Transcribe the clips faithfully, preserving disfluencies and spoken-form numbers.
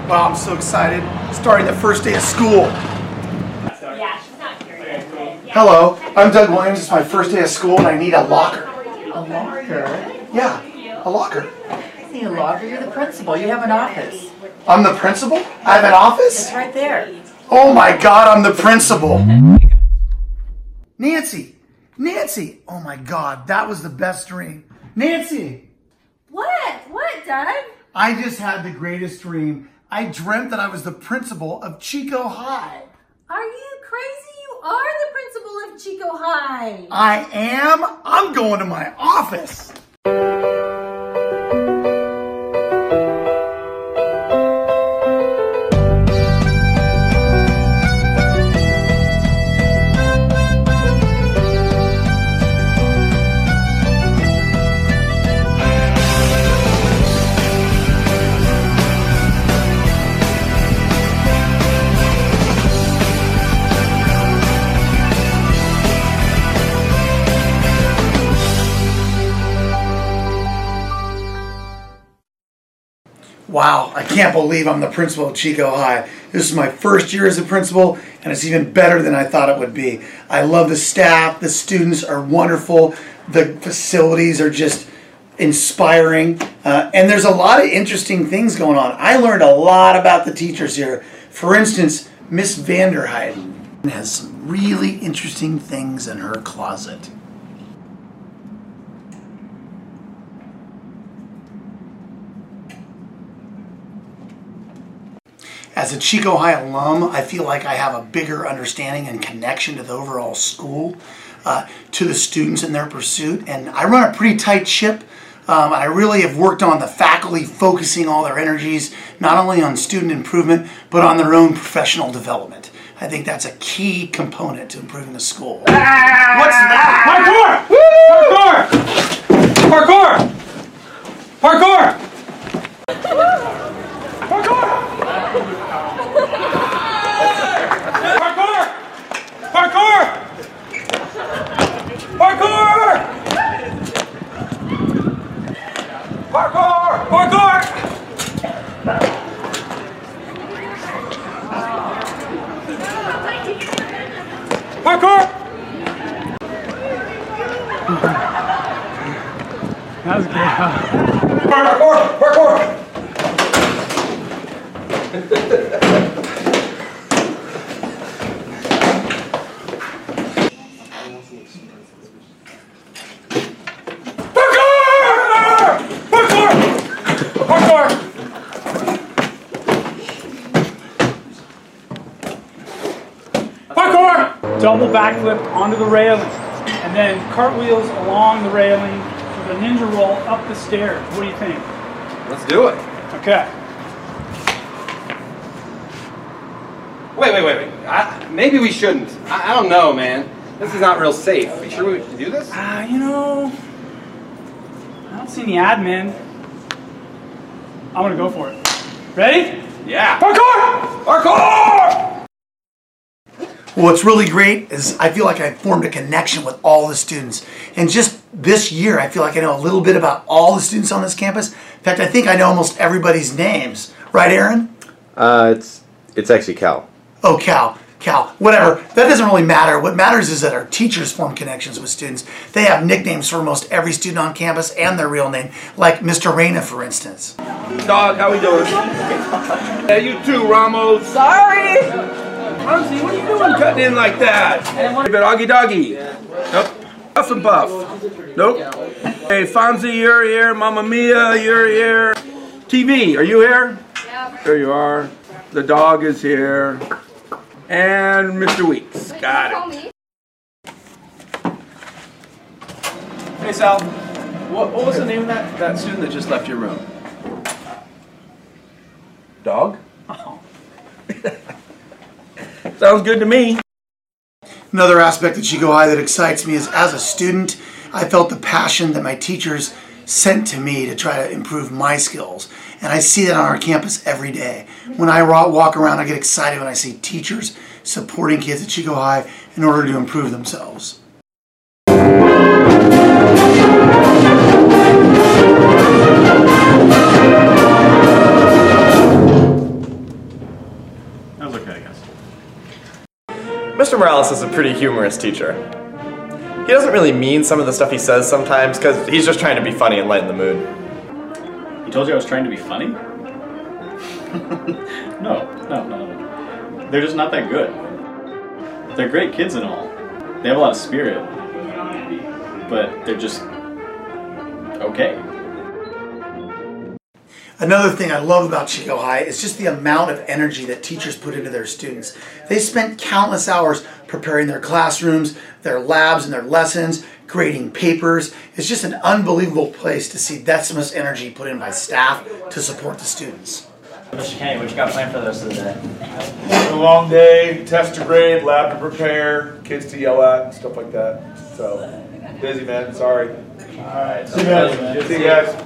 Wow, I'm so excited. Starting the first day of school. Yeah, she's not here yet. Hello, I'm Doug Williams. It's my first day of school and I need a locker. A locker? Yeah, a locker. I need a locker. You're the principal. You have an office. I'm the principal? I have an office? It's right there. Oh my God, I'm the principal. Nancy, Nancy. Oh my God, that was the best dream. Nancy. What? What, Doug? I just had the greatest dream. I dreamt that I was the principal of Chico High. Are you crazy? You are the principal of Chico High. I am? I'm going to my office. Wow, I can't believe I'm the principal of Chico High. This is my first year as a principal, and it's even better than I thought it would be. I love the staff, the students are wonderful, the facilities are just inspiring, uh, and there's a lot of interesting things going on. I learned a lot about the teachers here. For instance, Miss Vanderheiden has some really interesting things in her closet. As a Chico High alum, I feel like I have a bigger understanding and connection to the overall school, uh, to the students in their pursuit, and I run a pretty tight ship. Um, I really have worked on the faculty focusing all their energies, not only on student improvement, but on their own professional development. I think that's a key component to improving the school. Ah! What's that? Parkour! Woo! Parkour! Parkour! Parkour! Parkour! Parkour! Parkour! Parkour! Parkour! Parkour! That was good. Parkour! Parkour! Double backflip onto the railing, and then cartwheels along the railing with a ninja roll up the stairs. What do you think? Let's do it. Okay. Wait, wait, wait, wait. I, maybe we shouldn't. I, I don't know, man. This is not real safe. Are you sure we should do this? Ah, uh, you know, I don't see any admin. I'm gonna go for it. Ready? Yeah. Parkour! Parkour! What's really great is I feel like I formed a connection with all the students. And just this year, I feel like I know a little bit about all the students on this campus. In fact, I think I know almost everybody's names. Right, Aaron? Uh, it's it's actually Cal. Oh, Cal. Cal. Whatever. That doesn't really matter. What matters is that our teachers form connections with students. They have nicknames for almost every student on campus and their real name, like Mister Reyna, for instance. Dog, how we doing? Hey, you too, Ramos. Sorry. Honestly, what are you doing cutting in like that? Hey, but Augie Doggy. Nope. Puff and Puff. Nope. Hey, Fonzie, you're here. Mamma Mia, you're here. T V, are you here? Yeah. There you are. The dog is here. And Mister Weeks. Got it. Hey, Sal. What, what was the name of that, that student that just left your room? Dog? Oh. Sounds good to me. Another aspect of Chico High that excites me is as a student, I felt the passion that my teachers sent to me to try to improve my skills. And I see that on our campus every day. When I walk around, I get excited when I see teachers supporting kids at Chico High in order to improve themselves. Mister Morales is a pretty humorous teacher. He doesn't really mean some of the stuff he says sometimes, because he's just trying to be funny and lighten the mood. He told you I was trying to be funny? no, no, no, no. They're just not that good. They're great kids and all. They have a lot of spirit. But they're just okay. Another thing I love about Chico High is just the amount of energy that teachers put into their students. They spent countless hours preparing their classrooms, their labs, and their lessons, grading papers. It's just an unbelievable place to see that much energy put in by staff to support the students. Mister Kenny, what you got planned for the rest of the day? A long day, test to grade, lab to prepare, kids to yell at, and stuff like that. So, busy, man. Sorry. Alright, See you guys. See you guys.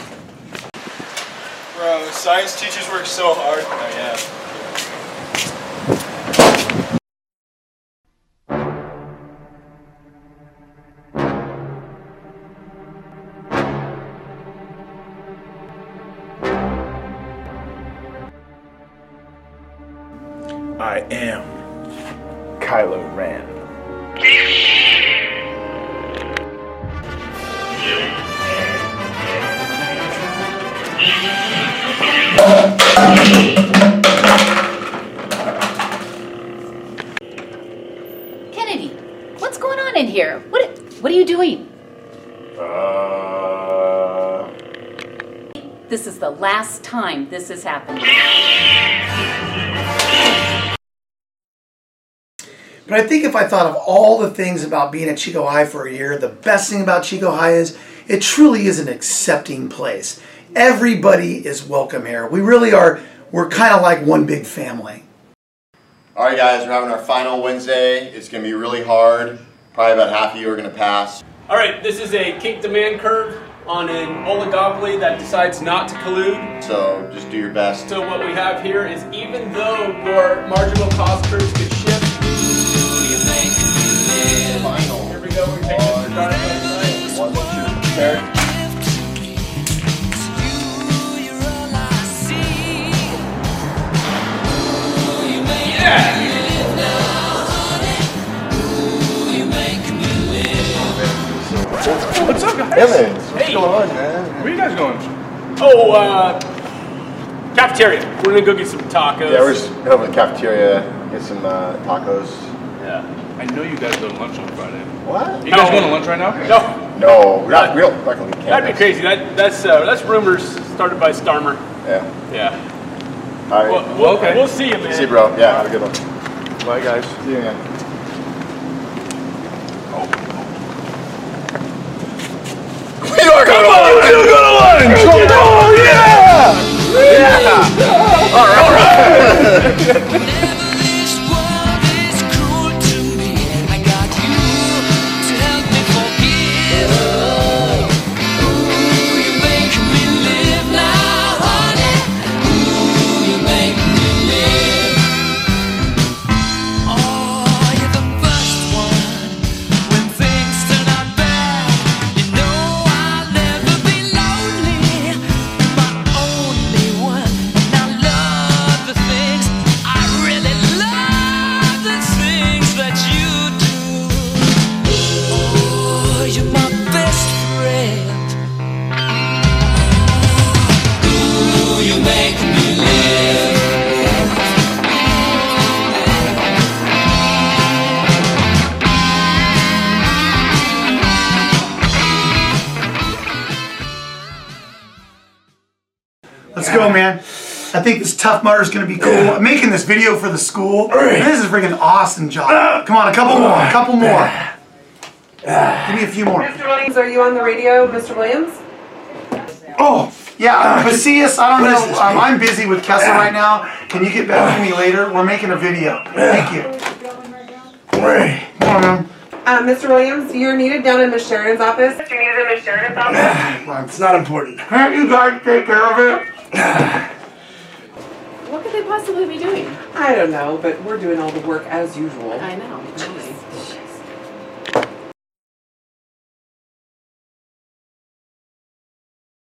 Bro, science teachers work so hard. Oh, yeah. I am Kylo Ren. Kennedy, what's going on in here? What what are you doing? Uh... This is the last time this has happened. But I think if I thought of all the things about being at Chico High for a year, the best thing about Chico High is it truly is an accepting place. Everybody is welcome here. We really are, we're kind of like one big family. All right, guys, we're having our final Wednesday. It's going to be really hard. Probably about half of you are going to pass. All right, this is a kink demand curve on an oligopoly that decides not to collude. So just do your best. So what we have here is even though your marginal cost curves could shift, Final. Here we go, we're taking this start of the night. One, two, prepared. Yeah! What's up, guys? Yeah, man. What's Hey. going on, man? Where are you guys going? Oh, uh, cafeteria. We're gonna go get some tacos. Yeah, we're just heading over to the cafeteria, get some uh, tacos. Yeah. I know you guys go to lunch on Friday. What? You guys No. going to lunch right now? No, No, we're not real. Not gonna be that'd be crazy. That that's uh, that's rumors started by Starmer. Yeah. Yeah. All right. Well, we'll, Okay. we'll see you, man. See you, bro. Yeah, have a good one. Bye, guys. See you, man. We are going to lunch! We're going to lunch! Oh, yeah! Yeah! All right, all right. Let's go, man. I think this Tough Mudder is going to be cool. I'm making this video for the school. This is freaking awesome, John. Come on, a couple more, a couple more. Give me a few more. Mister Williams, are you on the radio, Mister Williams? Oh, yeah, Pacius, I don't know. Um, I'm busy with Kessel right now. Can you get back to me later? We're making a video. Thank you. Come on, man. Uh, Mister Williams, you're needed down in Miss Sheridan's office. You're needed in Miss Sheridan's office? It's not important. Can't you guys take care of it? What could they possibly be doing? I don't know, but we're doing all the work as usual. I know.